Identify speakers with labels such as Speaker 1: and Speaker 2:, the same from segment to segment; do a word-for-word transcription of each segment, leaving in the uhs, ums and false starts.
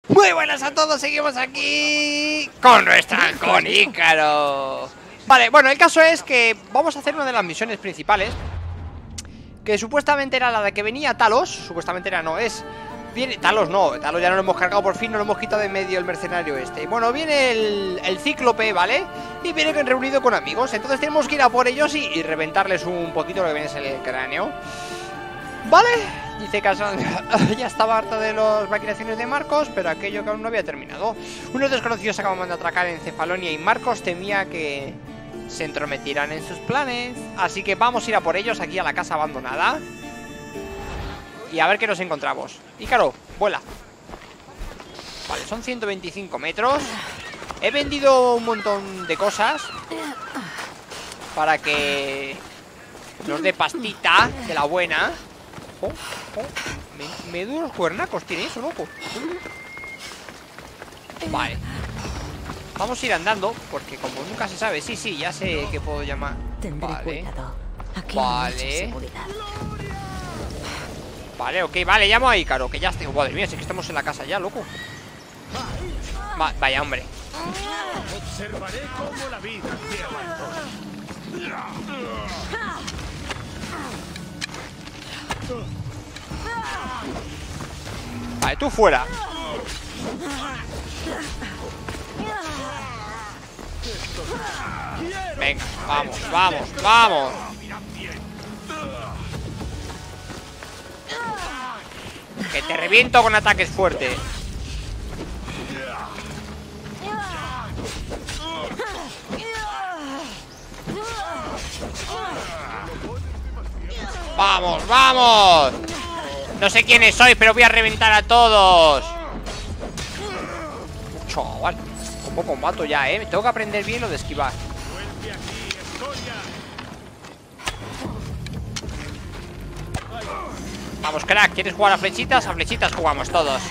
Speaker 1: Muy buenas a todos, seguimos aquí con nuestra con Ícaro. Vale, bueno, el caso es que vamos a hacer una de las misiones principales, que supuestamente era la de que venía Talos. Supuestamente era, no, es viene, Talos no, Talos ya no lo hemos cargado por fin, no lo hemos quitado de medio el mercenario este. Bueno, viene el, el cíclope, ¿vale? Y viene reunido con amigos, entonces tenemos que ir a por ellos y, y reventarles un poquito lo que viene es el cráneo. Vale, dice Cassandra, ya estaba harta de las maquinaciones de Marcos, pero aquello que aún no había terminado. Unos desconocidos acaban de atracar en Cefalonia y Marcos temía que se entrometieran en sus planes. Así que vamos a ir a por ellos aquí a la casa abandonada y a ver qué nos encontramos. Ícaro, vuela. Vale, son ciento veinticinco metros. He vendido un montón de cosas para que nos dé pastita de la buena. Oh, oh, me, me duros cuernacos tiene eso, loco. Vale. Vamos a ir andando, porque como nunca se sabe. Sí, sí, ya sé que puedo llamar.
Speaker 2: Tendré
Speaker 1: Vale.
Speaker 2: cuidado. Aquí
Speaker 1: Vale.
Speaker 2: hay mucha seguridad.
Speaker 1: Vale, ok, vale, llamo a Ícaro, que ya estoy. Madre mía, si es que estamos en la casa ya, loco. Va, vaya, hombre.
Speaker 3: Observaré cómo la vida te abandona.
Speaker 1: Vale, tú fuera. Venga, vamos, vamos, vamos. Que te reviento con ataques fuertes. Vamos, vamos. No sé quiénes sois, pero voy a reventar a todos. Chaval, como combato ya, eh. Tengo que aprender bien lo de esquivar. Vamos, crack, ¿quieres jugar a flechitas? A flechitas jugamos todos.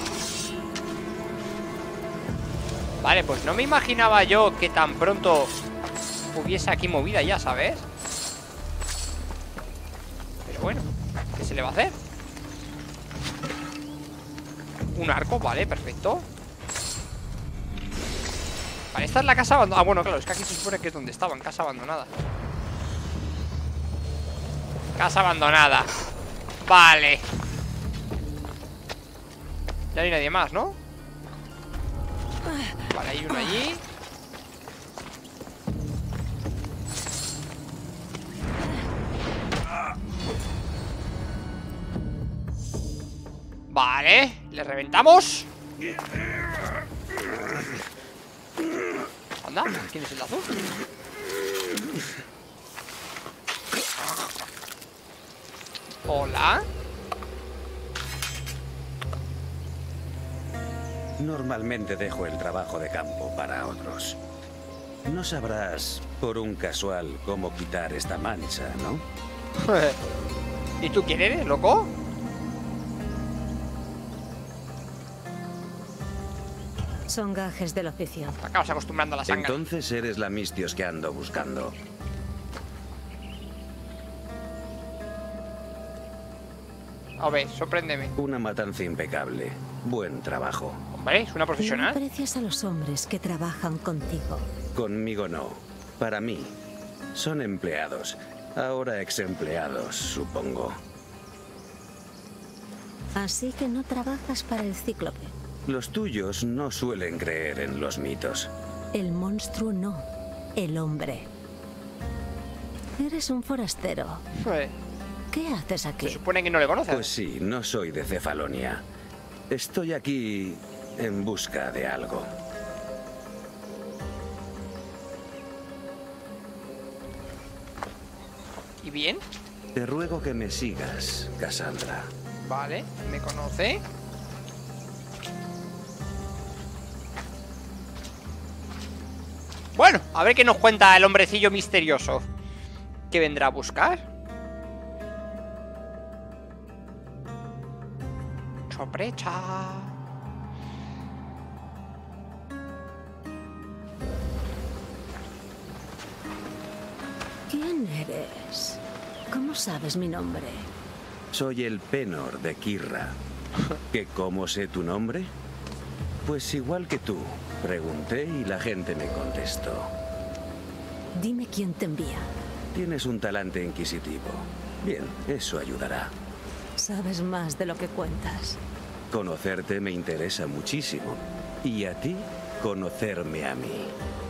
Speaker 1: Vale, pues no me imaginaba yo que tan pronto hubiese aquí movida ya, ¿sabes? Pero bueno, ¿qué se le va a hacer? Un arco, vale, perfecto. Vale, esta es la casa abandonada. Ah, bueno, claro, es que aquí se supone que es donde estaban, casa abandonada. Casa abandonada. Vale. Ya no hay nadie más, ¿no? Vale, hay uno allí. Vale, le reventamos. Anda, ¿quién es el azul? Hola.
Speaker 4: Normalmente dejo el trabajo de campo para otros. No sabrás, por un casual, cómo quitar esta mancha, ¿no?
Speaker 1: ¿Y tú quién eres, loco?
Speaker 2: Son gajes del oficio.
Speaker 1: Te acabas acostumbrando a la sangre.
Speaker 4: Entonces eres la Mistios que ando buscando.
Speaker 1: A ver, sorpréndeme.
Speaker 4: Una matanza impecable. Buen trabajo.
Speaker 1: Hombre, es una
Speaker 2: No
Speaker 1: profesional.
Speaker 2: aprecias a los hombres que trabajan contigo.
Speaker 4: Conmigo no. Para mí. Son empleados. Ahora ex empleados, supongo.
Speaker 2: Así que no trabajas para el cíclope.
Speaker 4: Los tuyos no suelen creer en los mitos.
Speaker 2: El monstruo no. El hombre. Eres un forastero.
Speaker 1: Eh,
Speaker 2: ¿Qué haces
Speaker 1: Se
Speaker 2: aquí?
Speaker 1: supone que no le conoces.
Speaker 4: Pues sí, no soy de Cefalonia. Estoy aquí en busca de algo.
Speaker 1: ¿Y bien?
Speaker 4: Te ruego que me sigas, Cassandra.
Speaker 1: Vale, me conoce. Bueno, a ver qué nos cuenta el hombrecillo misterioso que vendrá a buscar. Sorpresa.
Speaker 2: ¿Quién eres? ¿Cómo sabes mi nombre?
Speaker 4: Soy el Penor de Kirra. ¿Que cómo sé tu nombre? Pues igual que tú, pregunté y la gente me contestó.
Speaker 2: Dime quién te envía.
Speaker 4: Tienes un talante inquisitivo. Bien, eso ayudará.
Speaker 2: Sabes más de lo que cuentas.
Speaker 4: Conocerte me interesa muchísimo. Y a ti, conocerme a mí.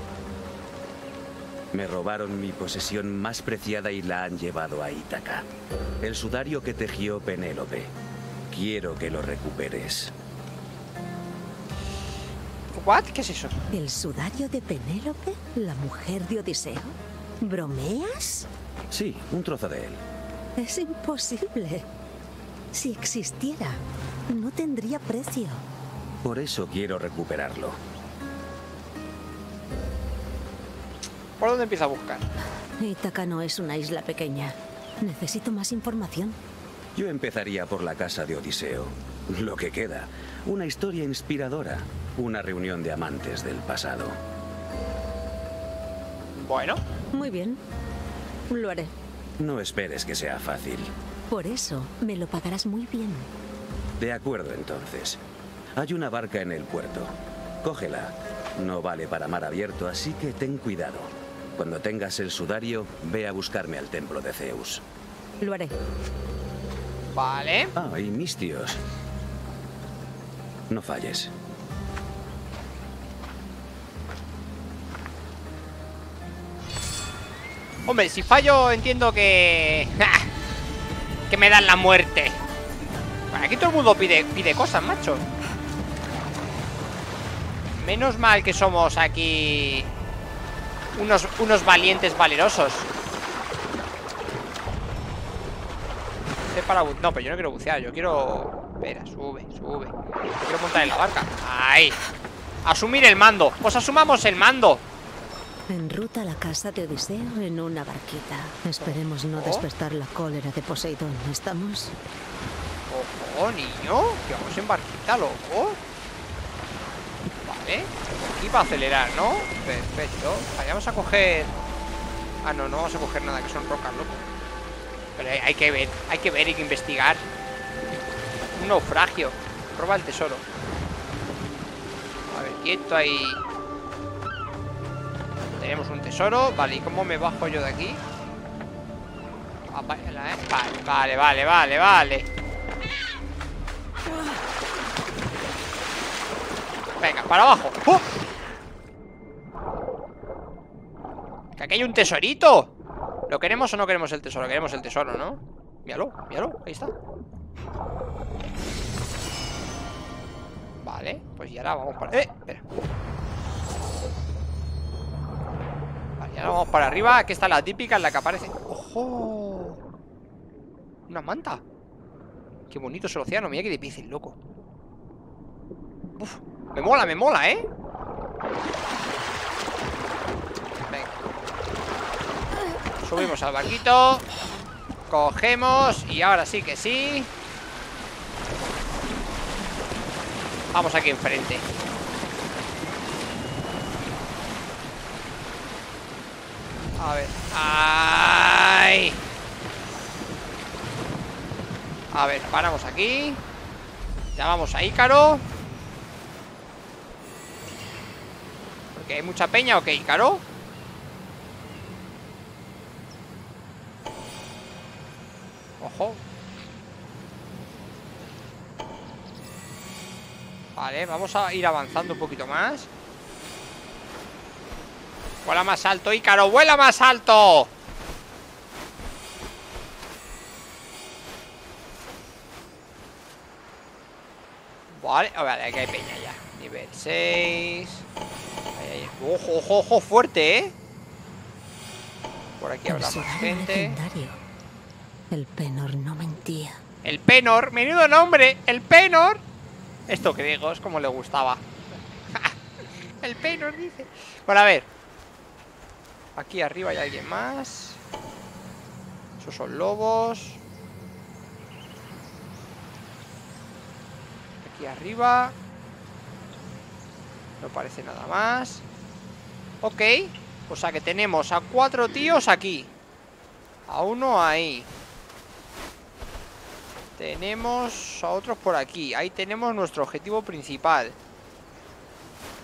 Speaker 4: Me robaron mi posesión más preciada y la han llevado a Ítaca. El sudario que tejió Penélope. Quiero que lo recuperes.
Speaker 1: ¿What? ¿Qué es eso?
Speaker 2: ¿El sudario de Penélope? ¿La mujer de Odiseo? ¿Bromeas?
Speaker 4: Sí, un trozo de él.
Speaker 2: Es imposible. Si existiera, no tendría precio.
Speaker 4: Por eso quiero recuperarlo.
Speaker 1: ¿Por dónde empiezo a buscar?
Speaker 2: Ítaca no es una isla pequeña. Necesito más información.
Speaker 4: Yo empezaría por la casa de Odiseo. Lo que queda. Una historia inspiradora. Una reunión de amantes del pasado.
Speaker 1: Bueno.
Speaker 2: Muy bien. Lo haré.
Speaker 4: No esperes que sea fácil.
Speaker 2: Por eso me lo pagarás muy bien.
Speaker 4: De acuerdo, entonces. Hay una barca en el puerto. Cógela. No vale para mar abierto, así que ten cuidado. Cuando tengas el sudario, ve a buscarme al templo de Zeus.
Speaker 2: Lo haré.
Speaker 1: Vale.
Speaker 4: Ah, y mis tíos. No falles.
Speaker 1: Hombre, si fallo entiendo que... que me dan la muerte. Bueno, aquí todo el mundo pide, pide cosas, macho. Menos mal que somos aquí unos, unos valientes valerosos. Para bu no, pero yo no quiero bucear, yo quiero... Espera, sube, sube. Yo quiero montar en la barca. Ahí. Asumir el mando. Pues asumamos el mando.
Speaker 2: En ruta a la casa de Odiseo en una barquita. Esperemos no
Speaker 1: Oh.
Speaker 2: despertar la cólera de Poseidón, ¿estamos?
Speaker 1: Ojo, niño. Que vamos en barquita, loco. Vale. Aquí para acelerar, ¿no? Perfecto. Vayamos a coger... Ah, no, no vamos a coger nada, que son rocas, loco. Pero hay, hay que ver, hay que ver, hay que investigar. Un naufragio. Roba el tesoro. A ver, quieto ahí. Tenemos un tesoro. Vale, ¿y cómo me bajo yo de aquí? Ah, vale, ¿eh? vale, vale, vale, vale, vale. Venga, para abajo. ¡Uh! Que aquí hay un tesorito. ¿Lo queremos o no queremos el tesoro? Queremos el tesoro, ¿no? Míralo, míralo, ahí está. Vale, pues ya ahora vamos para... ¡Eh! Espera. Vale, ya ahora vamos para arriba. Aquí está la típica en la que aparece... ¡Ojo! Una manta. Qué bonito es el océano. Mira qué difícil, loco. Uf, me mola, me mola, ¿eh? Venga. Subimos al barquito. Cogemos. Y ahora sí que sí. Vamos aquí enfrente. A ver. ¡Ay! A ver, paramos aquí. Llamamos a Ícaro. Porque hay mucha peña. Ok, Ícaro. Ojo. Vale, vamos a ir avanzando un poquito más. Vuela más alto, Ícaro, vuela más alto. Vale, vale, aquí hay peña ya. Nivel seis. Ahí, ahí. Ojo, ojo, ojo, fuerte, ¿eh? Por aquí habrá más gente.
Speaker 2: Legendario. El Penor no mentía.
Speaker 1: El Penor, menudo nombre, el Penor. Esto griegos, como le gustaba. El Penor dice. Bueno, a ver. Aquí arriba hay alguien más. Esos son lobos. Aquí arriba no parece nada más. Ok. O sea que tenemos a cuatro tíos aquí. A uno ahí. Tenemos a otros por aquí. Ahí tenemos nuestro objetivo principal.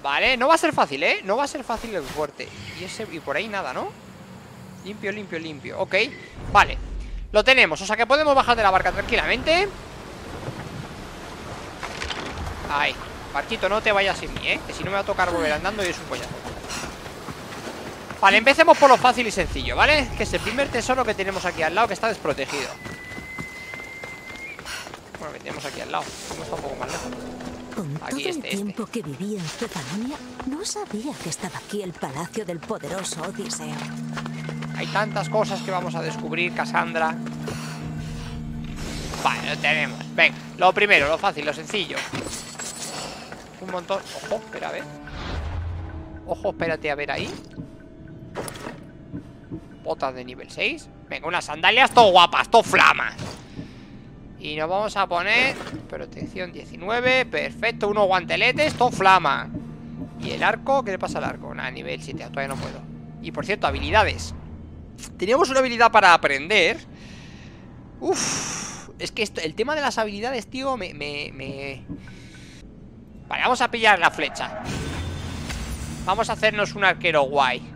Speaker 1: Vale, no va a ser fácil, ¿eh? No va a ser fácil el fuerte. Y, ese, y por ahí nada, ¿no? Limpio, limpio, limpio. Ok, vale. Lo tenemos, o sea que podemos bajar de la barca tranquilamente. Ahí. Barquito, no te vayas sin mí, ¿eh? Que si no me va a tocar volver andando y es un coñazo. Vale, empecemos por lo fácil y sencillo, ¿vale? Que es el primer tesoro que tenemos aquí al lado, que está desprotegido. Bueno, que tenemos aquí al lado. Como está un poco más lejos.
Speaker 2: Con
Speaker 1: Aquí
Speaker 2: todo
Speaker 1: este,
Speaker 2: el tiempo
Speaker 1: este.
Speaker 2: que vivía en Cefalonia, no sabía que estaba aquí el palacio del poderoso Odiseo.
Speaker 1: Hay tantas cosas que vamos a descubrir, Cassandra. Vale, lo tenemos. Venga, lo primero, lo fácil, lo sencillo. Un montón. Ojo, espera, a ver. Ojo, espérate, a ver ahí. Botas de nivel seis. Venga, unas sandalias todo guapas, todo flamas. Y nos vamos a poner protección diecinueve. Perfecto, unos guanteletes, todo flama. ¿Y el arco? ¿Qué le pasa al arco? Nada, nivel siete, todavía no puedo. Y por cierto, habilidades. Teníamos una habilidad para aprender. Uf, es que esto, el tema de las habilidades, tío, me, me, me... Vale, vamos a pillar la flecha. Vamos a hacernos un arquero guay.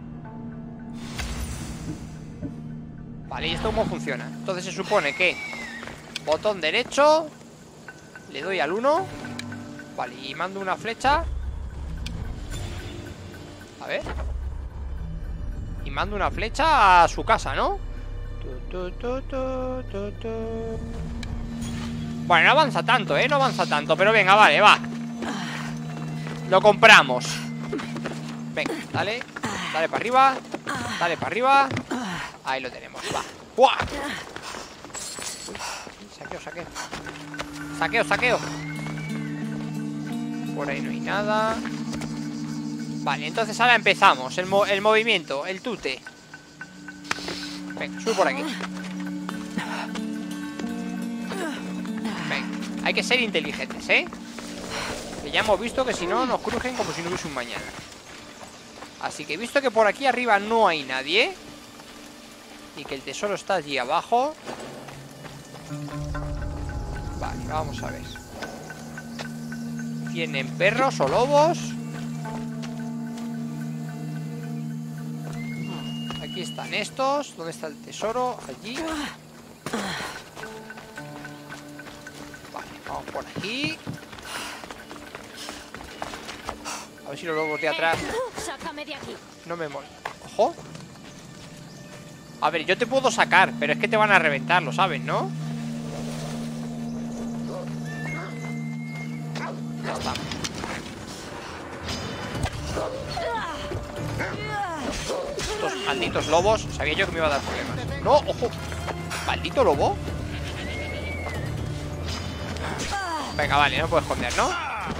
Speaker 1: Vale, ¿y esto cómo funciona? Entonces se supone que botón derecho, le doy al uno. Vale, y mando una flecha. A ver. Y mando una flecha a su casa, ¿no? Tu, tu, tu, tu, tu, tu. Bueno, no avanza tanto, ¿eh? No avanza tanto, pero venga, vale, va. Lo compramos. Venga, dale. Dale para arriba. Dale para arriba. Ahí lo tenemos, va. ¡Buah! Saqueo, saqueo. Saqueo, saqueo. Por ahí no hay nada. Vale, entonces ahora empezamos. El, mo el movimiento, el tute. Venga, sube por aquí. Venga, hay que ser inteligentes, ¿eh? Que ya hemos visto que si no nos crujen como si no hubiese un mañana. Así que visto que por aquí arriba no hay nadie y que el tesoro está allí abajo. Vale, vamos a ver. ¿Tienen perros o lobos? Aquí están estos. ¿Dónde está el tesoro? Allí. Vale, vamos por aquí. A ver si los lobos de atrás.
Speaker 5: Sácame de aquí.
Speaker 1: No me mola. Ojo. A ver, yo te puedo sacar, pero es que te van a reventar, lo sabes, ¿no? Ya está. Estos malditos lobos. Sabía yo que me iba a dar problemas. No, ojo. Maldito lobo. Venga, vale, no puedo esconder, ¿no?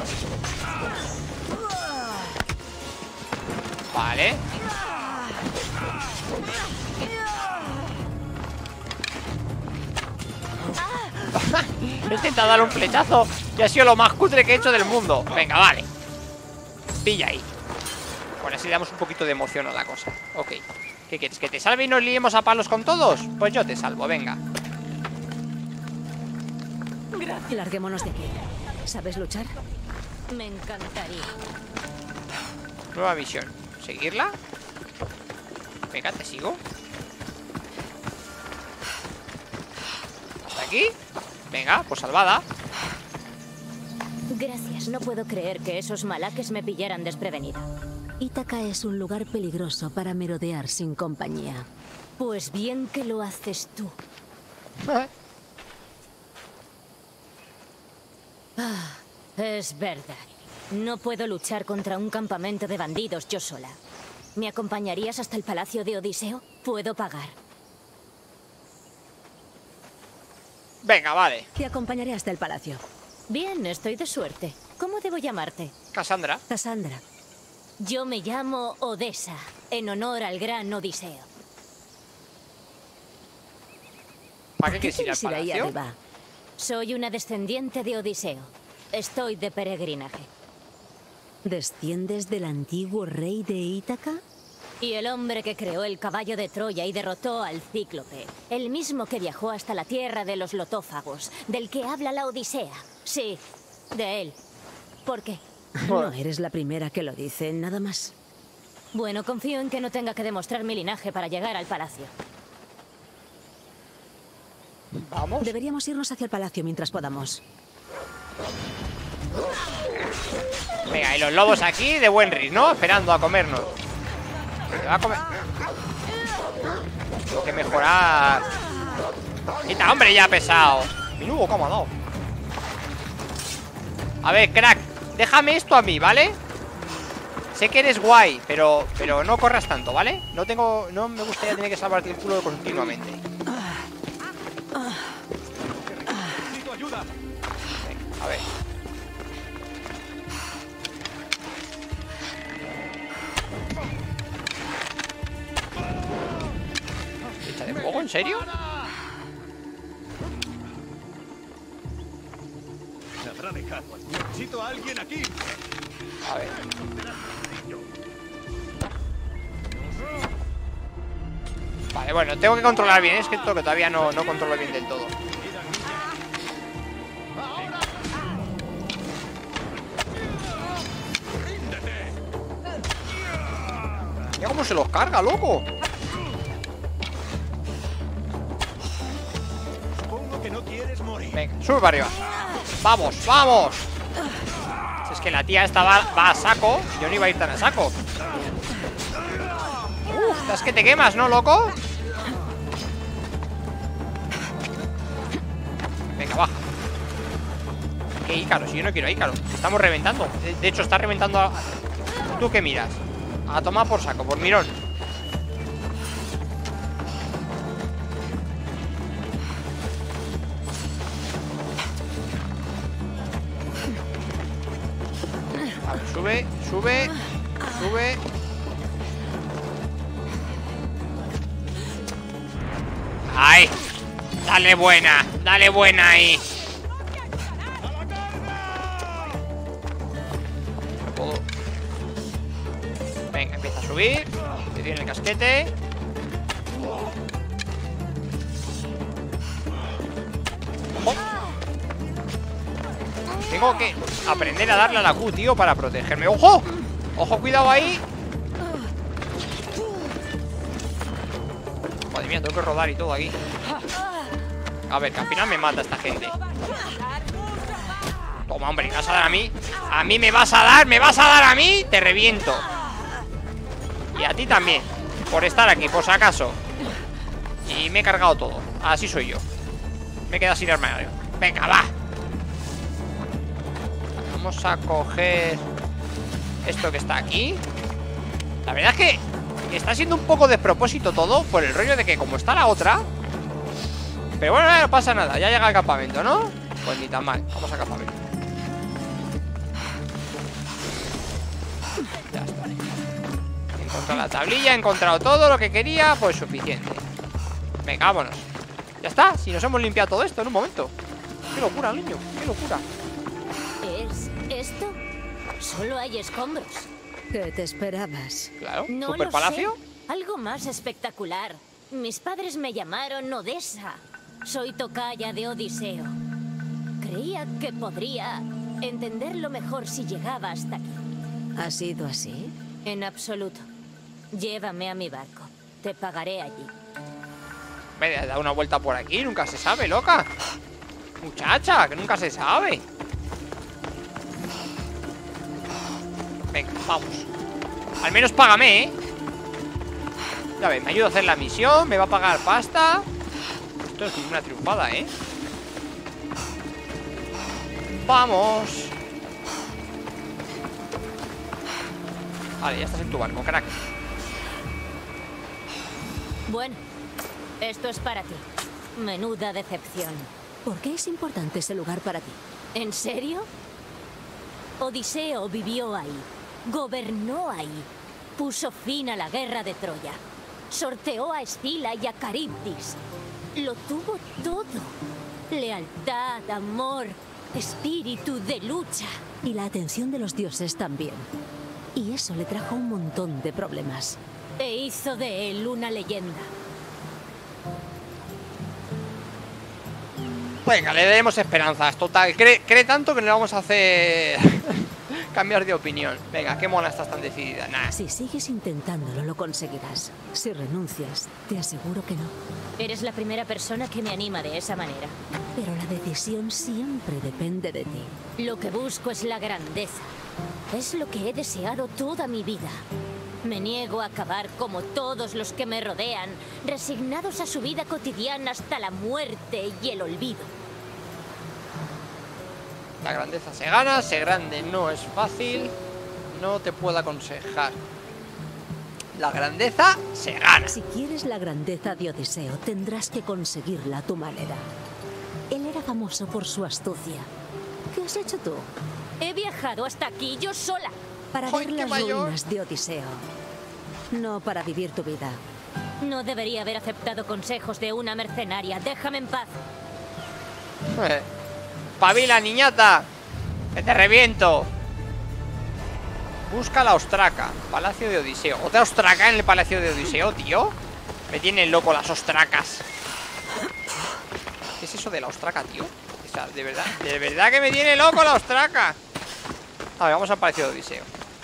Speaker 1: Vale. He intentado dar un flechazo y ha sido lo más cutre que he hecho del mundo. Venga, vale. Pilla ahí. Bueno, así le damos un poquito de emoción a la cosa. Ok. ¿Qué quieres? ¿Que te salve y nos liemos a palos con todos? Pues yo te salvo, venga.
Speaker 2: Larguémonos de aquí. ¿Sabes luchar?
Speaker 5: Me encantaría.
Speaker 1: Nueva misión. ¿Seguirla? Venga, te sigo. ¿Hasta aquí? Venga, pues salvada.
Speaker 5: Gracias, no puedo creer que esos malaques me pillaran desprevenida.
Speaker 2: Ítaca es un lugar peligroso para merodear sin compañía.
Speaker 5: Pues bien que lo haces tú. Ah, es verdad. No puedo luchar contra un campamento de bandidos yo sola. ¿Me acompañarías hasta el palacio de Odiseo? Puedo pagar.
Speaker 1: Venga, vale.
Speaker 2: Te acompañaré hasta el palacio.
Speaker 5: Bien, estoy de suerte. ¿Cómo debo llamarte?
Speaker 1: Cassandra.
Speaker 2: Cassandra.
Speaker 5: Yo me llamo Odessa, en honor al gran Odiseo.
Speaker 1: ¿Para qué
Speaker 2: ¿Qué
Speaker 1: quieres ir al
Speaker 2: quieres ir ahí
Speaker 1: palacio?
Speaker 2: arriba?
Speaker 5: Soy una descendiente de Odiseo. Estoy de peregrinaje.
Speaker 2: ¿Desciendes del antiguo rey de Ítaca?
Speaker 5: Y el hombre que creó el caballo de Troya y derrotó al Cíclope. El mismo que viajó hasta la tierra de los lotófagos, del que habla la Odisea. Sí, de él. ¿Por qué?
Speaker 2: No eres la primera que lo dice, nada más.
Speaker 5: Bueno, confío en que no tenga que demostrar mi linaje para llegar al palacio.
Speaker 1: Vamos.
Speaker 2: Deberíamos irnos hacia el palacio mientras podamos.
Speaker 1: Venga, y los lobos aquí de buen ris, ¿no? Esperando a comernos. Se va a comer. Tengo que mejorar. Quita, hombre, ya pesado. Minudo, ¿cómo ha dado? A ver, crack, déjame esto a mí, ¿vale? Sé que eres guay, pero pero no corras tanto, ¿vale? No tengo, no me gustaría tener que salvarte el culo continuamente.
Speaker 3: Necesito ayuda.
Speaker 1: Venga, a ver. ¿Echa de fuego? ¿En serio?
Speaker 3: Se habrá dejado. Necesito a alguien aquí.
Speaker 1: A ver. Vale, bueno, tengo que controlar bien. Es que esto que todavía no, no controlo bien del todo. Mira cómo se los carga, loco.
Speaker 3: Supongo que no quieres morir.
Speaker 1: Venga, sube para arriba. Vamos, vamos. Si es que la tía esta va, va a saco. Yo no iba a ir tan a saco. Uf, es que te quemas, ¿no, loco? Venga, baja. ¿Qué Ícaro? Si yo no quiero a Ícaro. Estamos reventando. De, de hecho, está reventando a... ¿Tú qué miras? A tomar por saco, por mirón. A ver, sube, sube, sube. ¡Ay! Dale buena, dale buena ahí. Todo. Venga, empieza a subir. Te tiene el casquete. Ojo. Tengo que aprender a darle a la Q, tío, para protegerme. ¡Ojo! ¡Ojo, cuidado ahí! Madre mía, tengo que rodar y todo aquí. A ver, que al final me mata esta gente. Toma, hombre, ¿me vas a dar a mí? ¿A mí me vas a dar? ¿Me vas a dar a mí? Te reviento. Y a ti también. Por estar aquí, por si acaso. Y me he cargado todo. Así soy yo. Me he quedado sin armario. Venga, va. Vamos a coger esto que está aquí. La verdad es que está siendo un poco despropósito todo, por el rollo de que como está la otra. Pero bueno, no pasa nada, ya llega al campamento, ¿no? Pues ni tan mal, vamos al campamento. Ya está. He encontrado la tablilla, he encontrado todo lo que quería. Pues suficiente. Venga, vámonos. Ya está, si nos hemos limpiado todo esto en un momento. Qué locura, niño, qué locura.
Speaker 5: ¿Es esto? Solo hay escombros.
Speaker 2: ¿Qué te esperabas?
Speaker 1: Claro,
Speaker 5: No
Speaker 1: super
Speaker 5: lo
Speaker 1: palacio.
Speaker 5: sé. Algo más espectacular. Mis padres me llamaron Odessa. Soy tocaya de Odiseo. Creía que podría entenderlo mejor si llegaba hasta aquí.
Speaker 2: ¿Ha sido así?
Speaker 5: En absoluto. Llévame a mi barco. Te pagaré allí.
Speaker 1: Me he dado una vuelta por aquí, nunca se sabe, loca. Muchacha, que nunca se sabe. Venga, vamos. Al menos págame, ¿eh? Ya ves, me ayuda a hacer la misión. Me va a pagar pasta. Esto es una triunfada, ¿eh? Vamos. Vale, ya estás en tu barco, crack.
Speaker 5: Bueno, esto es para ti. Menuda decepción.
Speaker 2: ¿Por qué es importante ese lugar para ti?
Speaker 5: ¿En serio? Odiseo vivió ahí, gobernó ahí, puso fin a la guerra de Troya, sorteó a Escila y a Caribdis. Lo tuvo todo. Lealtad, amor, espíritu de lucha.
Speaker 2: Y la atención de los dioses también. Y eso le trajo un montón de problemas.
Speaker 5: E hizo de él una leyenda.
Speaker 1: Venga, le daremos esperanzas. Total, cree, cree tanto que no le vamos a hacer cambiar de opinión. Venga, qué mona estás tan decidida. Nah.
Speaker 2: Si sigues intentándolo, lo conseguirás. Si renuncias, te aseguro que no.
Speaker 5: Eres la primera persona que me anima de esa manera.
Speaker 2: Pero la decisión siempre depende de ti.
Speaker 5: Lo que busco es la grandeza. Es lo que he deseado toda mi vida. Me niego a acabar como todos los que me rodean, resignados a su vida cotidiana hasta la muerte y el olvido.
Speaker 1: La grandeza se gana, ser grande no es fácil. No te puedo aconsejar. La grandeza se gana.
Speaker 2: Si quieres la grandeza de Odiseo, tendrás que conseguirla a tu manera. Él era famoso por su astucia. ¿Qué has hecho tú?
Speaker 5: He viajado hasta aquí yo sola.
Speaker 2: Para
Speaker 1: ¡Ay,
Speaker 2: ver
Speaker 1: qué
Speaker 2: las
Speaker 1: mayor!
Speaker 2: ruinas de Odiseo. No para vivir tu vida.
Speaker 5: No debería haber aceptado consejos de una mercenaria. Déjame en paz.
Speaker 1: Eh. ¡Pabila, niñata! ¡Que te reviento! Busca la ostraca. Palacio de Odiseo. ¿Otra ostraca en el Palacio de Odiseo, tío? Me tienen loco las ostracas. ¿Qué es eso de la ostraca, tío? O sea, de verdad, de verdad que me tiene loco la ostraca. A ver, vamos al Palacio de Odiseo.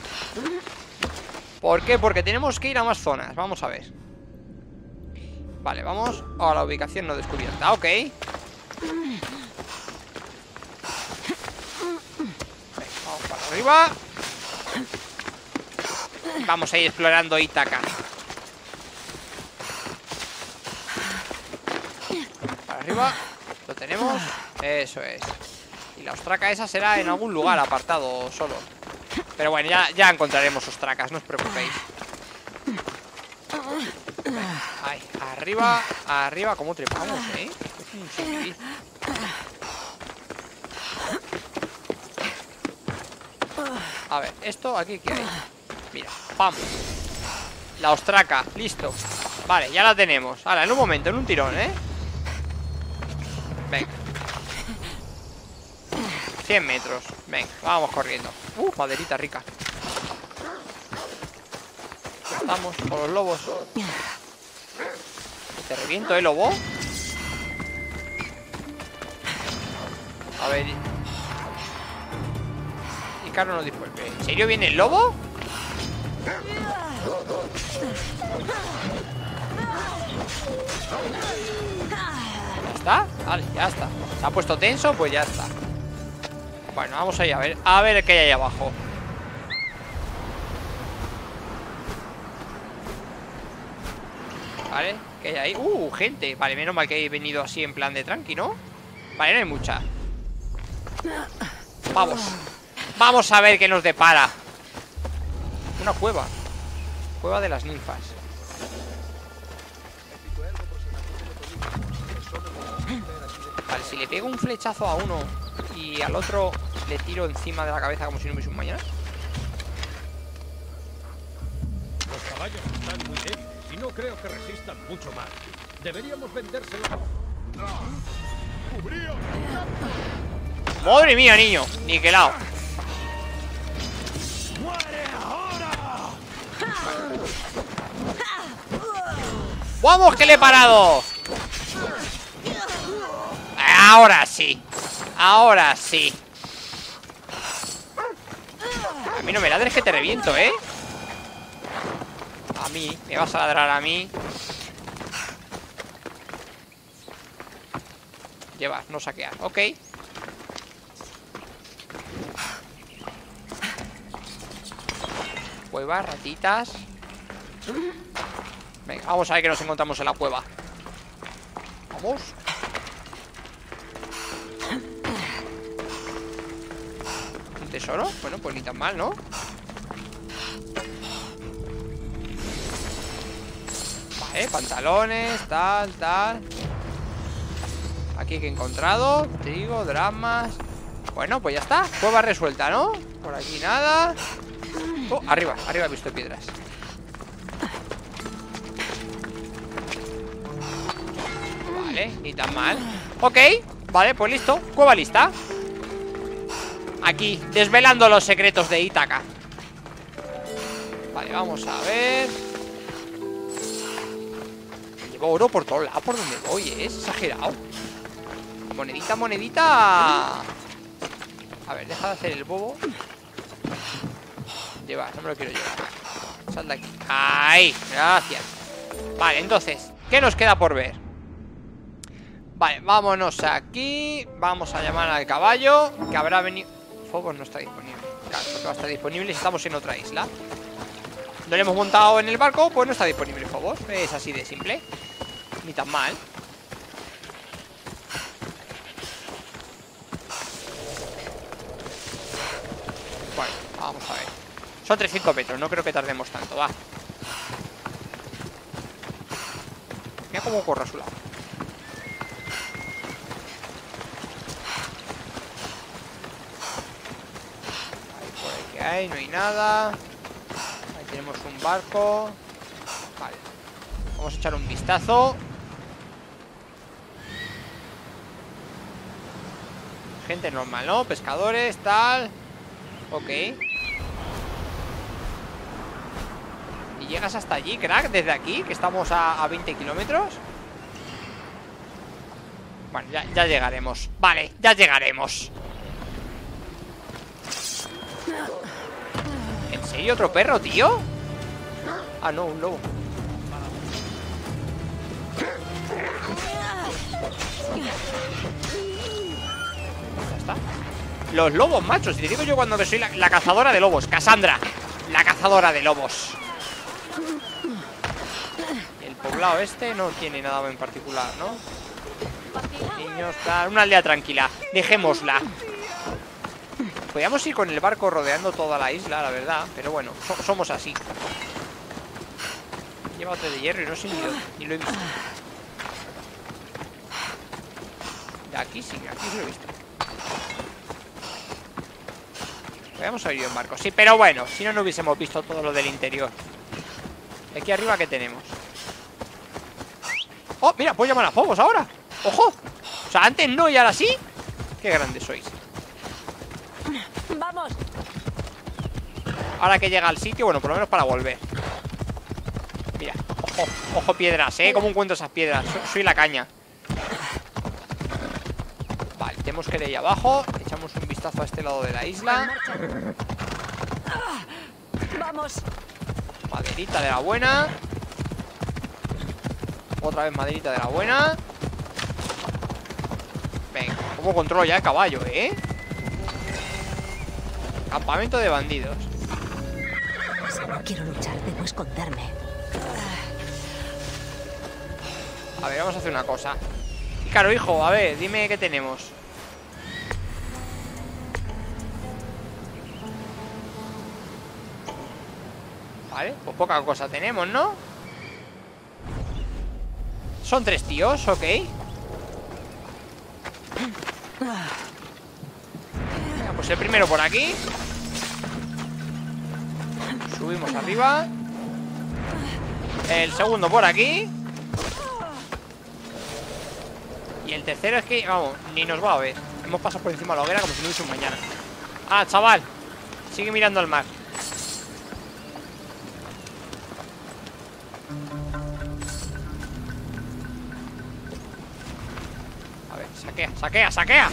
Speaker 1: ¿Por qué? Porque tenemos que ir a más zonas. Vamos a ver. Vale, vamos a la ubicación no descubierta. Ok. Vamos para arriba. Vamos a ir explorando Ítaca. Para arriba. Lo tenemos. Eso es. Y la ostraca esa será en algún lugar apartado solo. Pero bueno, ya, ya encontraremos ostracas, no os preocupéis. Ahí, arriba, arriba. ¿Cómo trepamos, eh? Sí. A ver, esto aquí ¿qué hay? Mira, ¡pam! La ostraca, listo. Vale, ya la tenemos. Ahora, en un momento, en un tirón, ¿eh? Venga. cien metros. Venga, vamos corriendo. Uh, maderita rica. Estamos con los lobos. Te reviento, ¿eh, lobo? A ver. Ícaro no disuelve. ¿En serio viene el lobo? ¿Ya está? Vale, ya está. ¿Se ha puesto tenso? Pues ya está. Bueno, vamos ahí a ver. A ver qué hay ahí abajo. Vale, ¿qué hay ahí? Uh, gente. Vale, menos mal que he venido así en plan de tranqui, ¿no? Vale, no hay mucha. Vamos. Vamos a ver qué nos depara. Una cueva. Cueva de las ninfas. Vale, si le pego un flechazo a uno y al otro le tiro encima de la cabeza como si no hubiese un mañana.
Speaker 3: Los caballos están muy débiles y no creo que resistan mucho más. Deberíamos vendérselo. ¡Cubríos!
Speaker 1: ¡Madre mía, niño! Niquelado.
Speaker 3: ¡Muere ahora!
Speaker 1: ¡Vamos, que le he parado! Ahora sí. Ahora sí. A mí no me ladres que te reviento, ¿eh? A mí, me vas a ladrar a mí. Llevar, no saquear, ok. Cueva, ratitas. Venga, vamos a ver qué nos encontramos en la cueva. Vamos. ¿Un tesoro? Bueno, pues ni tan mal, ¿no? Vale, pantalones, tal, tal. Aquí que he encontrado. Trigo, dramas. Bueno, pues ya está. Cueva resuelta, ¿no? Por aquí nada. Oh, arriba, arriba he visto piedras. Vale, ni tan mal. Ok, vale, pues listo. Cueva lista. Aquí, desvelando los secretos de Ítaca. Vale, vamos a ver. Llevo oro por todos lados, por donde voy, ¿eh? Es exagerado. Monedita, monedita. A ver, deja de hacer el bobo. Llevar, no me lo quiero llevar. Sal de aquí. Ahí, gracias. Vale, entonces, ¿qué nos queda por ver? Vale, vámonos aquí. Vamos a llamar al caballo, que habrá venido... Phobos no está disponible. Claro, porque va a estar disponible si estamos en otra isla. No le hemos montado en el barco, pues no está disponible Phobos. Es así de simple. Ni tan mal. Bueno, vamos a ver. Son trescientos metros, no creo que tardemos tanto, va. Mira cómo corre a su lado. Ahí por ahí que hay, no hay nada. Ahí tenemos un barco. Vale. Vamos a echar un vistazo. Gente normal, ¿no? Pescadores, tal. Ok. ¿Y llegas hasta allí, crack? Desde aquí, que estamos a, a veinte kilómetros. Bueno, ya, ya llegaremos. Vale, ya llegaremos. ¿En serio otro perro, tío? Ah, no, un lobo. Ya está. Los lobos, machos. Y te digo yo cuando que soy la, la cazadora de lobos. Cassandra, la cazadora de lobos. El poblado este no tiene nada en particular, ¿no? Niños, tal. Una aldea tranquila. Dejémosla. Podríamos ir con el barco rodeando toda la isla, la verdad. Pero bueno, so somos así. Lleva otro de hierro y no sé ni lo, ni lo he visto. De aquí sí, aquí sí lo he visto. Podríamos haber ido en barco, sí, pero bueno, si no, no hubiésemos visto todo lo del interior. Aquí arriba, ¿qué tenemos? ¡Oh, mira! Puedo llamar a Phobos ahora. ¡Ojo! O sea, antes no y ahora sí. ¡Qué grandes sois!
Speaker 5: ¡Vamos!
Speaker 1: Ahora que llega al sitio, bueno, por lo menos para volver. Mira, ojo, ojo piedras, ¿eh? ¿Cómo encuentro esas piedras? Soy, soy la caña. Vale, tenemos que ir ahí abajo. Echamos un vistazo a este lado de la isla.
Speaker 5: ¡Vamos!
Speaker 1: Maderita de la buena. Otra vez maderita de la buena. Venga, ¿cómo controlo ya el caballo, eh? Campamento de bandidos.
Speaker 2: Si no quiero luchar, debo esconderme.
Speaker 1: A ver, vamos a hacer una cosa. Y claro, hijo, a ver, dime qué tenemos. Vale, pues poca cosa tenemos, ¿no? Son tres tíos, ok. Venga, pues el primero por aquí. Subimos arriba. El segundo por aquí. Y el tercero es que, vamos, ni nos va a ver. Hemos pasado por encima de la hoguera como si no hubiese un mañana. Ah, chaval, sigue mirando al mar. A ver, saquea, saquea, saquea.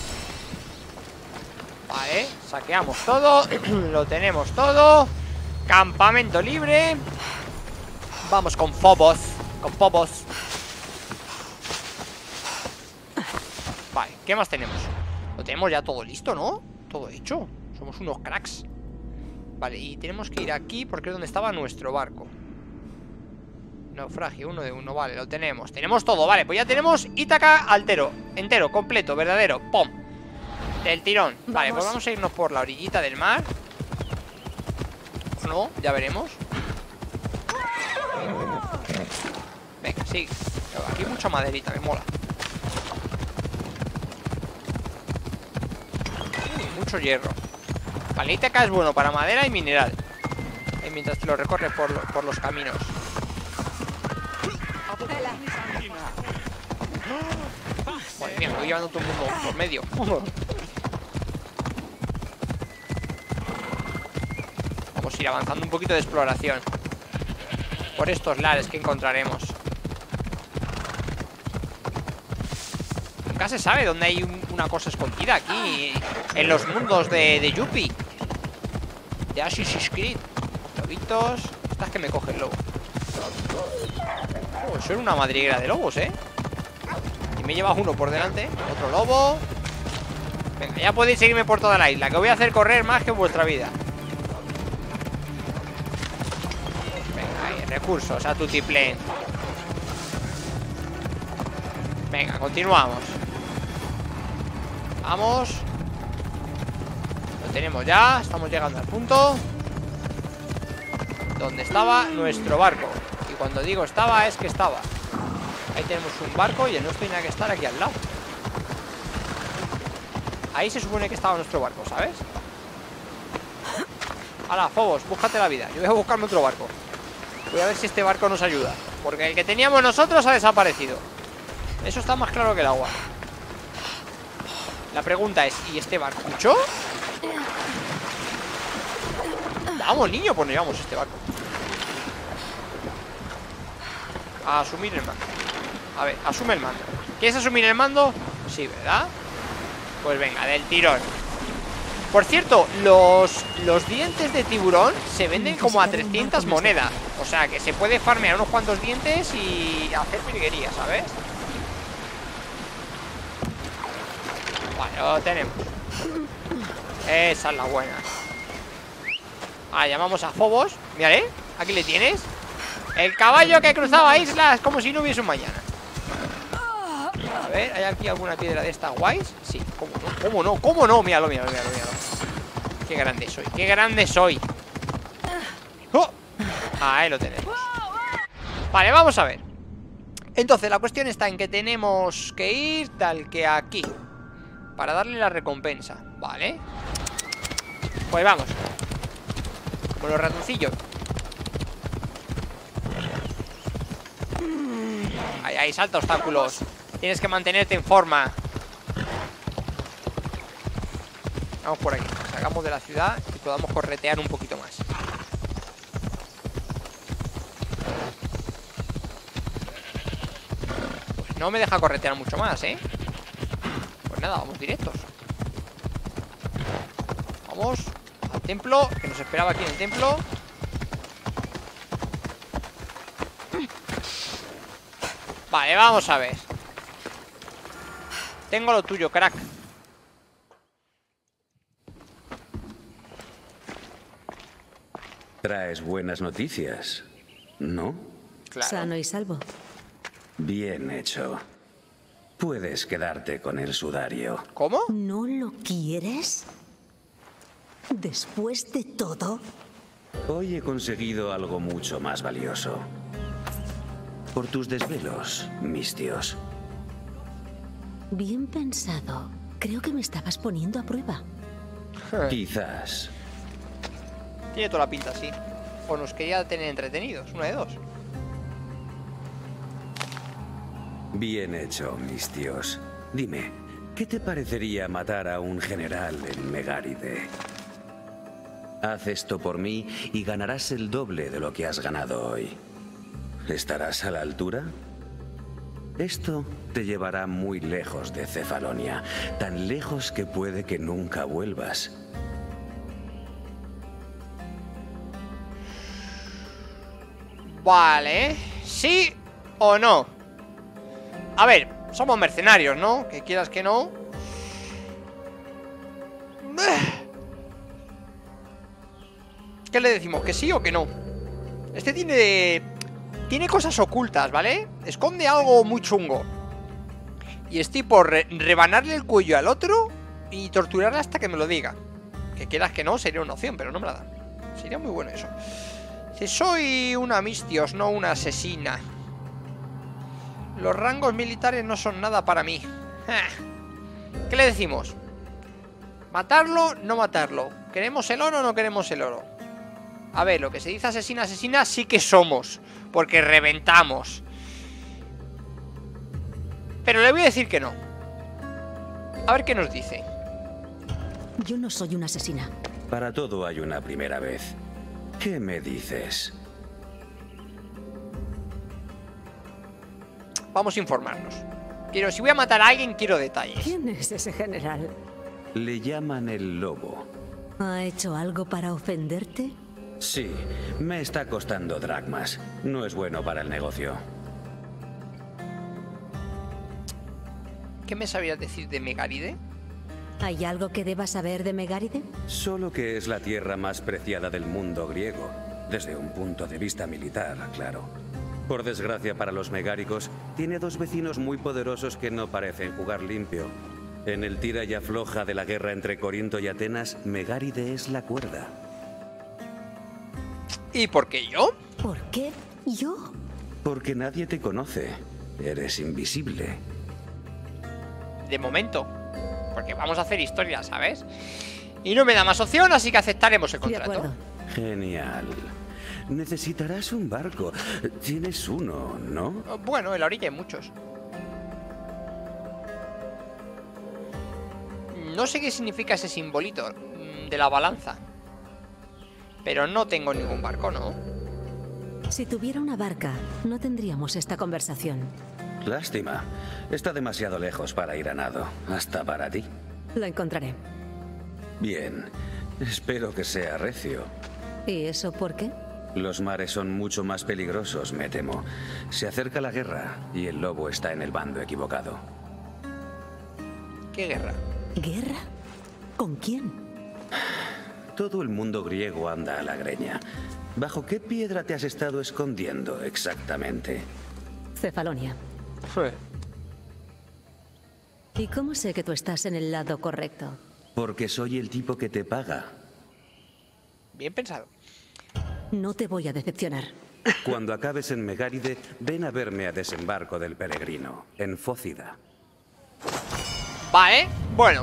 Speaker 1: Vale, saqueamos todo. Lo tenemos todo. Campamento libre. Vamos con Phobos. Con Phobos. Vale, ¿qué más tenemos? Lo tenemos ya todo listo, ¿no? Todo hecho. Somos unos cracks. Vale, y tenemos que ir aquí porque es donde estaba nuestro barco. Naufragio, uno de uno, vale, lo tenemos. Tenemos todo, vale, pues ya tenemos Ítaca altero, entero, completo, verdadero, pom. Del tirón, vale, pues vamos a irnos por la orillita del mar. ¿O no? Ya veremos. Venga, sí. Aquí hay mucha maderita, me mola. Mucho hierro. Vale, Ítaca es bueno para madera y mineral. Y mientras te lo recorres por, lo, por los caminos. Madre mía, me voy llevando todo el mundo por medio. Vamos a ir avanzando un poquito de exploración por estos lares que encontraremos. Nunca se sabe dónde hay un, una cosa escondida aquí en los mundos de, de Yuppie. de Assassin's Creed. Lobitos. Estas que me coge el lobo. Oh, soy una madriguera de lobos, ¿eh? Y me llevas uno por delante. Otro lobo. Venga, ya podéis seguirme por toda la isla, que voy a hacer correr más que en vuestra vida. Venga, ahí, recursos a tutiplén. Venga, continuamos. Vamos. Lo tenemos ya, estamos llegando al punto donde estaba nuestro barco. Y cuando digo estaba, es que estaba. Ahí tenemos un barco y el nuestro tenía que estar aquí al lado. Ahí se supone que estaba nuestro barco, ¿sabes? Hala, Phobos, búscate la vida. Yo voy a buscarme otro barco. Voy a ver si este barco nos ayuda, porque el que teníamos nosotros ha desaparecido. Eso está más claro que el agua. La pregunta es, ¿y este barcucho? Vamos, niño, pues nos llevamos este barco. A asumir el mando. A ver, asume el mando. ¿Quieres asumir el mando? Sí, ¿verdad? Pues venga, del tirón. Por cierto, los, los dientes de tiburón se venden como a trescientas monedas. O sea, que se puede farmear unos cuantos dientes y hacer virguería, ¿sabes? Vale, lo tenemos. Esa es la buena. Ah, llamamos a Phobos. Mírale, aquí le tienes. El caballo que cruzaba islas como si no hubiese un mañana. A ver, ¿hay aquí alguna piedra de estas guays? Sí, ¿cómo no? ¿Cómo no? ¿Cómo no? Míralo, míralo, míralo, míralo. Qué grande soy, qué grande soy. ¡Oh! Ahí lo tenemos. Vale, vamos a ver. Entonces, la cuestión está en que tenemos que ir tal que aquí, para darle la recompensa, ¿vale? Pues vamos. Como los ratoncillos. Ahí, ahí, salta obstáculos. Tienes que mantenerte en forma. Vamos por aquí. Salgamos de la ciudad y podamos corretear un poquito más. Pues no me deja corretear mucho más, ¿eh? Pues nada, vamos directos. Vamos al templo, que nos esperaba aquí en el templo. Vale, vamos a ver. Tengo lo tuyo, crack.
Speaker 4: Traes buenas noticias, ¿no?
Speaker 1: Claro.
Speaker 2: Sano y salvo.
Speaker 4: Bien hecho. Puedes quedarte con el sudario.
Speaker 1: ¿Cómo?
Speaker 2: ¿No lo quieres? ¿Después de todo?
Speaker 4: Hoy he conseguido algo mucho más valioso. Por tus desvelos, Mistios.
Speaker 2: Bien pensado. Creo que me estabas poniendo a prueba.
Speaker 4: Quizás.
Speaker 1: Tiene toda la pinta, sí. O nos quería tener entretenidos, una de dos.
Speaker 4: Bien hecho, Mistios. Dime, ¿qué te parecería matar a un general en Megáride? Haz esto por mí y ganarás el doble de lo que has ganado hoy. ¿Estarás a la altura? Esto te llevará muy lejos de Cefalonia, tan lejos que puede que nunca vuelvas.
Speaker 1: Vale, ¿sí o no? A ver, somos mercenarios, ¿no? Que quieras que no. ¿Qué le decimos? ¿Que sí o que no? Este tiene... Tiene cosas ocultas, ¿vale? Esconde algo muy chungo. Y estoy por re rebanarle el cuello al otro y torturarle hasta que me lo diga. Que quieras que no, sería una opción, pero no me la dan. Sería muy bueno eso. Si soy una Mistios, no una asesina. Los rangos militares no son nada para mí. ¿Qué le decimos? ¿Matarlo? No matarlo. ¿Queremos el oro o no queremos el oro? A ver, lo que se dice asesina, asesina sí que somos, porque reventamos. Pero le voy a decir que no. A ver qué nos dice.
Speaker 2: Yo no soy una asesina.
Speaker 4: Para todo hay una primera vez. ¿Qué me dices?
Speaker 1: Vamos a informarnos. Quiero, si voy a matar a alguien, quiero detalles.
Speaker 2: ¿Quién es ese general?
Speaker 4: Le llaman el lobo.
Speaker 2: ¿Ha hecho algo para ofenderte?
Speaker 4: Sí, me está costando dracmas. No es bueno para el negocio.
Speaker 1: ¿Qué me sabías decir de Megáride?
Speaker 2: ¿Hay algo que debas saber de Megáride?
Speaker 4: Solo que es la tierra más preciada del mundo griego, desde un punto de vista militar, claro. Por desgracia para los megáricos, tiene dos vecinos muy poderosos que no parecen jugar limpio. En el tira y afloja de la guerra entre Corinto y Atenas, Megáride es la cuerda.
Speaker 1: ¿Y por qué yo?
Speaker 2: ¿Por qué yo?
Speaker 4: Porque nadie te conoce. Eres invisible.
Speaker 1: De momento. Porque vamos a hacer historia, ¿sabes? Y no me da más opción, así que aceptaremos el
Speaker 2: De
Speaker 1: contrato.
Speaker 2: acuerdo.
Speaker 4: Genial. Necesitarás un barco. Tienes uno, ¿no?
Speaker 1: Bueno, en la orilla hay muchos. No sé qué significa ese simbolito de la balanza. Pero no tengo ningún barco, ¿no?
Speaker 2: Si tuviera una barca, no tendríamos esta conversación.
Speaker 4: Lástima. Está demasiado lejos para ir a nado. Hasta para ti.
Speaker 2: Lo encontraré.
Speaker 4: Bien. Espero que sea recio.
Speaker 2: ¿Y eso por qué?
Speaker 4: Los mares son mucho más peligrosos, me temo. Se acerca la guerra y el lobo está en el bando equivocado.
Speaker 1: ¿Qué guerra?
Speaker 2: ¿Guerra? ¿Con quién?
Speaker 4: Todo el mundo griego anda a la greña. ¿Bajo qué piedra te has estado escondiendo exactamente?
Speaker 2: Cefalonia. ¿Y cómo sé que tú estás en el lado correcto?
Speaker 4: Porque soy el tipo que te paga.
Speaker 1: Bien pensado.
Speaker 2: No te voy a decepcionar.
Speaker 4: Cuando acabes en Megáride, ven a verme a desembarco del peregrino, en Fócida.
Speaker 1: Vale, bueno.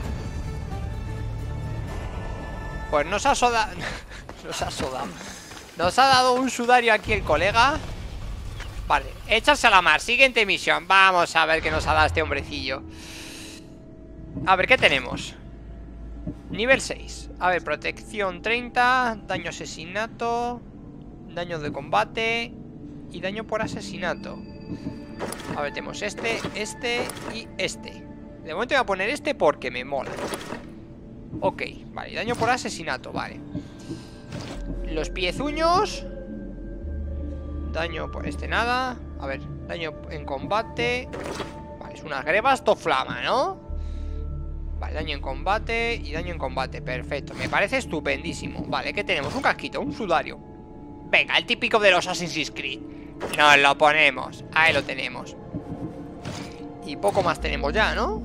Speaker 1: Pues nos ha sodado. Nos ha sodado. Nos ha dado un sudario aquí el colega. Vale, echarse a la mar. Siguiente misión. Vamos a ver qué nos ha dado este hombrecillo. A ver, ¿qué tenemos? Nivel seis. A ver, protección treinta. Daño asesinato. Daño de combate. Y daño por asesinato. A ver, tenemos este, este y este. De momento voy a poner este porque me mola. Ok, vale, daño por asesinato, vale. Los piezuños. Daño por este nada. A ver, daño en combate. Vale, es unas grebas toflama, ¿no? Vale, daño en combate y daño en combate, perfecto. Me parece estupendísimo. Vale, ¿qué tenemos? Un casquito, un sudario. Venga, el típico de los Assassin's Creed. Nos lo ponemos, ahí lo tenemos. Y poco más tenemos ya, ¿no?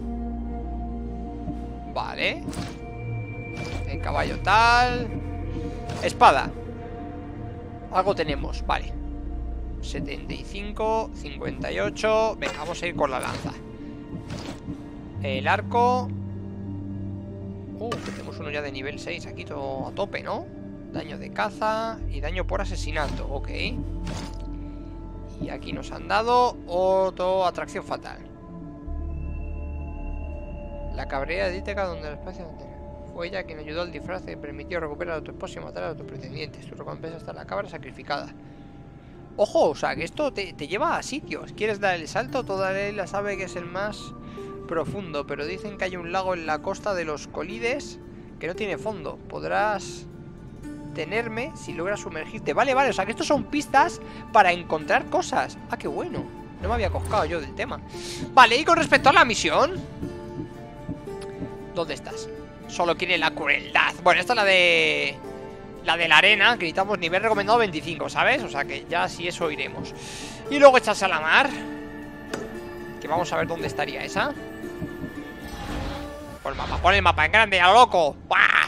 Speaker 1: Vale. El caballo tal. Espada. Algo tenemos, vale. setenta y cinco, cincuenta y ocho. Venga, vamos a ir con la lanza. El arco. Uh, tenemos uno ya de nivel seis aquí todo a tope, ¿no? Daño de caza y daño por asesinato, ok. Y aquí nos han dado otro atracción fatal. La cabrera de Ítaca donde la especie fue ella quien ayudó al disfraz y permitió recuperar a tu esposo y matar a tus pretendientes. Tu recompensa está en la cabra sacrificada. Ojo, o sea, que esto te, te lleva a sitios. ¿Quieres dar el salto? Toda la isla sabe que es el más profundo, pero dicen que hay un lago en la costa de los Colides que no tiene fondo. Podrás tenerme si logras sumergirte. Vale, vale, o sea que estos son pistas para encontrar cosas. Ah, qué bueno. No me había coscado yo del tema. Vale, y con respecto a la misión, ¿dónde estás? Solo quiere la crueldad. Bueno, esta es la de... La de la arena, que necesitamos nivel recomendado veinticinco, ¿sabes? O sea que ya si eso iremos. Y luego echarse a la mar, que vamos a ver dónde estaría esa. Pon el mapa, pon el mapa en grande, a lo loco. ¡Bah!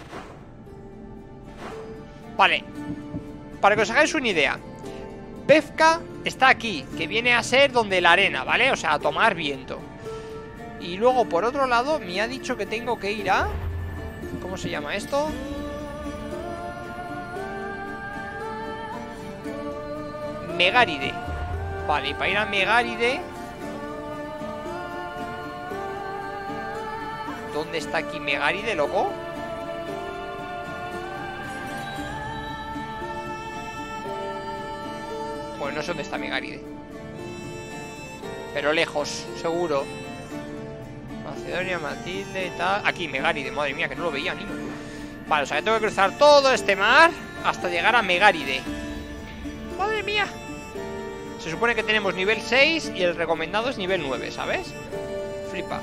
Speaker 1: Vale. Para que os hagáis una idea, Pefka está aquí, que viene a ser donde la arena, ¿vale? O sea, a tomar viento. Y luego por otro lado me ha dicho que tengo que ir a... ¿Cómo se llama esto? Megáride. Vale, y para ir a Megáride, ¿dónde está aquí Megáride, loco? Pues no sé dónde está Megáride, pero lejos, seguro. Macedonia, Matilde, tal. Aquí, Megáride, madre mía, que no lo veía ni. Vale, o sea que tengo que cruzar todo este mar hasta llegar a Megaride. ¡Madre mía! Se supone que tenemos nivel seis y el recomendado es nivel nueve, ¿sabes? Flipa.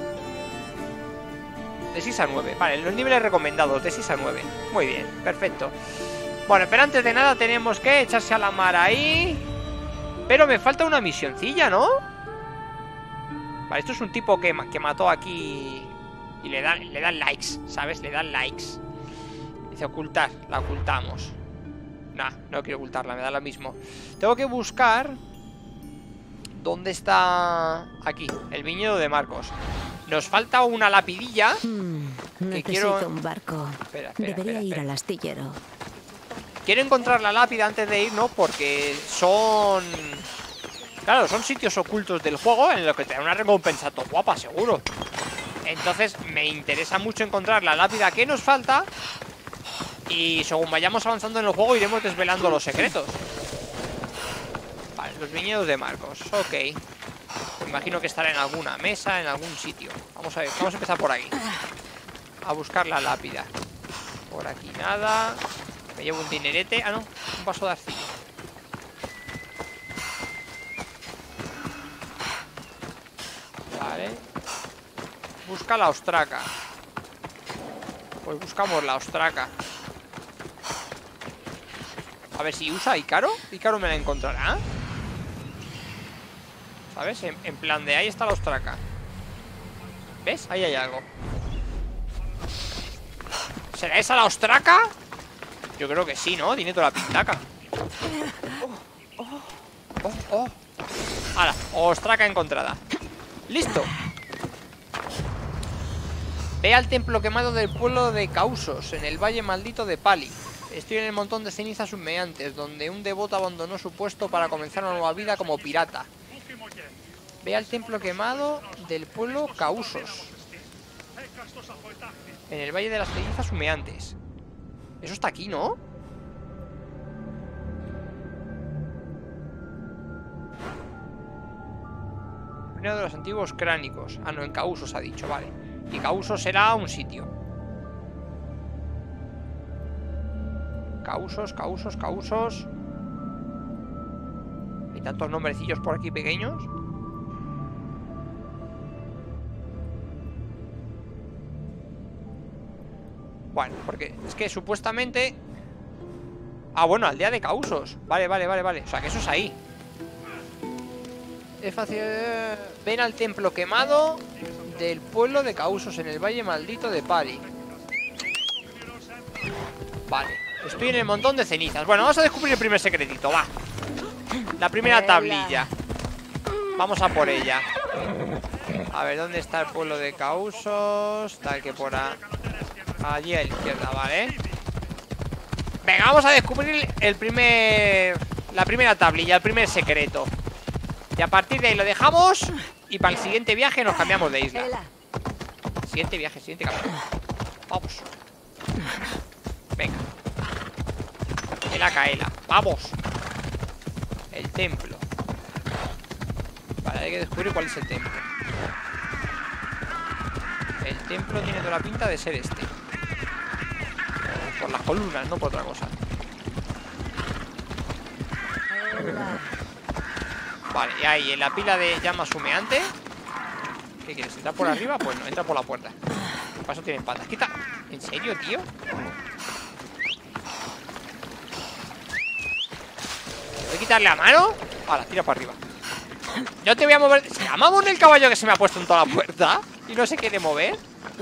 Speaker 1: De seis a nueve, vale, los niveles recomendados de seis a nueve. Muy bien, perfecto. Bueno, pero antes de nada tenemos que echarse a la mar ahí. Pero me falta una misioncilla, ¿no? Vale, esto es un tipo que, que mató aquí. Y le dan, le dan likes, ¿sabes? Le dan likes. Dice ocultar, la ocultamos. Nah, no quiero ocultarla, me da lo mismo. Tengo que buscar ¿dónde está? Aquí, el viñedo de Marcos. Nos falta una lapidilla
Speaker 2: Mm,
Speaker 1: que
Speaker 2: necesito
Speaker 1: quiero...
Speaker 2: un barco.
Speaker 1: Espera, espera,
Speaker 2: Debería
Speaker 1: espera,
Speaker 2: ir
Speaker 1: espera.
Speaker 2: al astillero.
Speaker 1: Quiero encontrar la lápida antes de ir, ¿no? Porque son... Claro, son sitios ocultos del juego en los que te dan una recompensa top guapa, seguro. Entonces me interesa mucho encontrar la lápida que nos falta. Y según vayamos avanzando en el juego iremos desvelando los secretos. Vale, los viñedos de Marcos, ok. Me imagino que estará en alguna mesa, en algún sitio. Vamos a ver, vamos a empezar por aquí. A buscar la lápida. Por aquí nada. Me llevo un dinerete. Ah, no, un vaso de arcilla. Vale. Busca la ostraca. Pues buscamos la ostraca. A ver si usa Ícaro. Ícaro me la encontrará. ¿Sabes? En, en plan de ahí está la ostraca. ¿Ves? Ahí hay algo. ¿Será esa la ostraca? Yo creo que sí, ¿no? Tiene toda la pintaca. Oh, oh, oh, oh. Ahora, ostraca encontrada. ¡Listo! Ve al templo quemado del pueblo de Causos, en el valle maldito de Pali. Estoy en el montón de cenizas humeantes, donde un devoto abandonó su puesto para comenzar una nueva vida como pirata. Ve al templo quemado del pueblo Causos, en el valle de las cenizas humeantes. Eso está aquí, ¿no? Primero de los antiguos cránicos. Ah, no, en Causos ha dicho, vale. Y Causos será un sitio. Causos, Causos, Causos. Hay tantos nombrecillos por aquí pequeños. Bueno, porque es que supuestamente... Ah, bueno, aldea de Causos. Vale, vale, vale, vale. O sea, que eso es ahí. Es fácil... Ven al templo quemado del pueblo de Causos, en el valle maldito de Pali. Vale. Estoy en el montón de cenizas. Bueno, vamos a descubrir el primer secretito, va. La primera tablilla. Vamos a por ella. A ver, ¿dónde está el pueblo de Causos? Tal que por ahí. Allí a la izquierda, ¿vale? Venga, vamos a descubrir el primer... La primera tablilla, el primer secreto. Y a partir de ahí lo dejamos. Y para el siguiente viaje nos cambiamos de isla. Siguiente viaje, siguiente camino. Vamos. Venga. Ela Kaela, vamos. El templo. Vale, hay que descubrir cuál es el templo. El templo tiene toda la pinta de ser este. Por las columnas, no por otra cosa. Vale, y ahí en la pila de llamas humeante. ¿Qué quieres? ¿Entrar por arriba? Pues no, entra por la puerta. ¿Qué paso tienen patas? Quita. ¿En serio, tío? ¿Voy a quitarle a mano? Ahora, tira para arriba. Yo te voy a mover. ¿Se llama Mon el caballo que se me ha puesto en toda la puerta? Y no se quiere mover.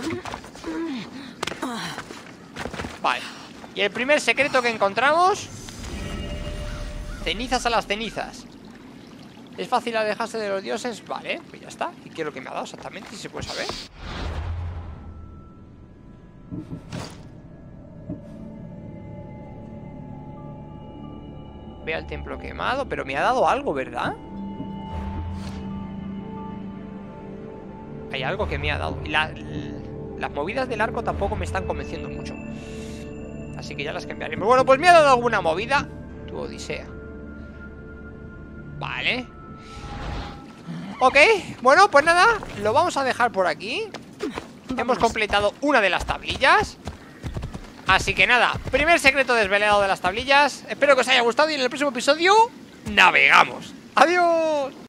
Speaker 1: Vale. Y el primer secreto que encontramos. Cenizas a las cenizas. ¿Es fácil alejarse de los dioses? Vale, pues ya está. ¿Y qué es lo que me ha dado exactamente? Si se puede saber. Ve al templo quemado. Pero me ha dado algo, ¿verdad? Hay algo que me ha dado. Y la, las movidas del arco tampoco me están convenciendo mucho. Así que ya las cambiaremos. Bueno, pues me ha dado alguna movida. Tu odisea. Vale. Ok, bueno, pues nada. Lo vamos a dejar por aquí. Vamos. Hemos completado una de las tablillas. Así que nada, primer secreto desvelado de las tablillas. Espero que os haya gustado y en el próximo episodio navegamos. ¡Adiós!